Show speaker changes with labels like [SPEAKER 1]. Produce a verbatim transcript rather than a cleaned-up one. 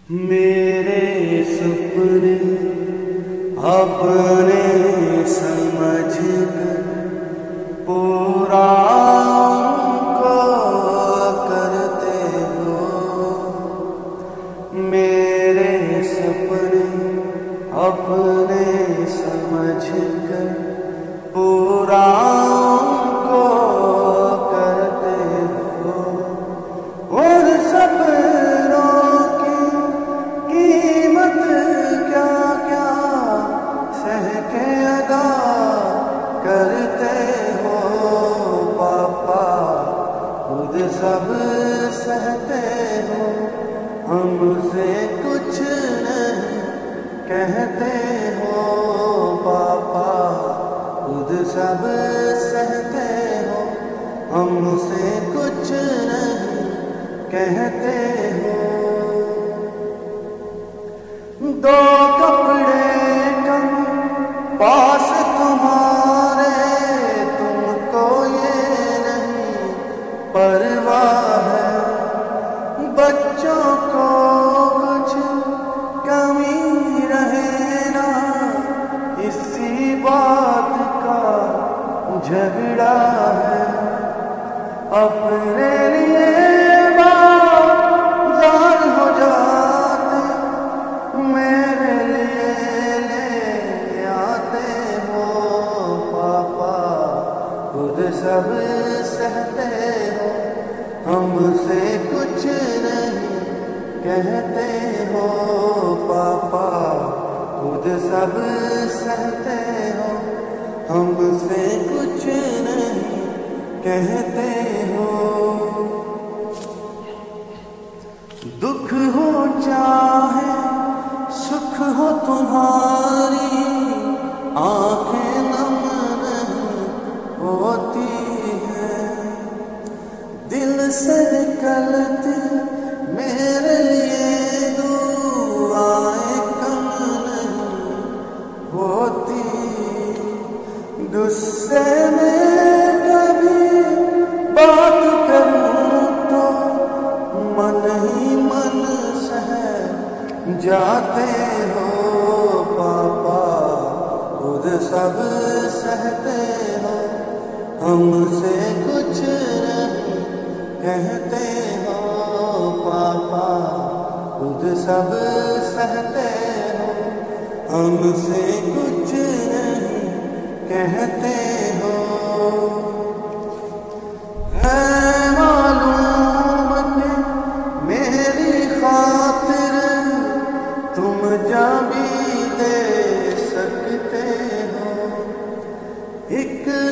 [SPEAKER 1] मेरे सपने अपने समझ कर पूरा उनको करते हो। मेरे सपने अपने समझ कर पूरा उनको करते हो। और सपनों की कीमत क्या क्या सह के अदा करते हो। पापा खुद सब सहते हो, हमसे कुछ नहीं कहते हो। पापा खुद सब सहते हो, हमसे कुछ नहीं कहते हो। दो कपड़े कम पास तुम्हारे, तुमको ये नहीं परवाह है। बच्चों को कुछ कमी रहे ना, इसी बात का झगड़ा है। अपने लिए बाजार हो जाते, मेरे लिए ले आते हो। पापा खुद सब सहते हो, हमसे कुछ नहीं कहते हो। पापा खुद सब सहते हो, हमसे कुछ नहीं कहते हो। दुख हो चाहे सुख हो तुम्हारी, आंखें नम नहीं होती है। दिल से निकलती मेरे लिए दुआएं कम नहीं होती। गुस्से में कभी बात करूं तो मन ही मन सह जाते हो। पापा खुद सब सहते हो, हमसे कुछ नहीं कहते हो। पापा खुद सब सहते हो, हमसे कुछ नहीं कहते हो। है मालूम कि मेरी खातिर तुम जा भी दे सकते हो। एक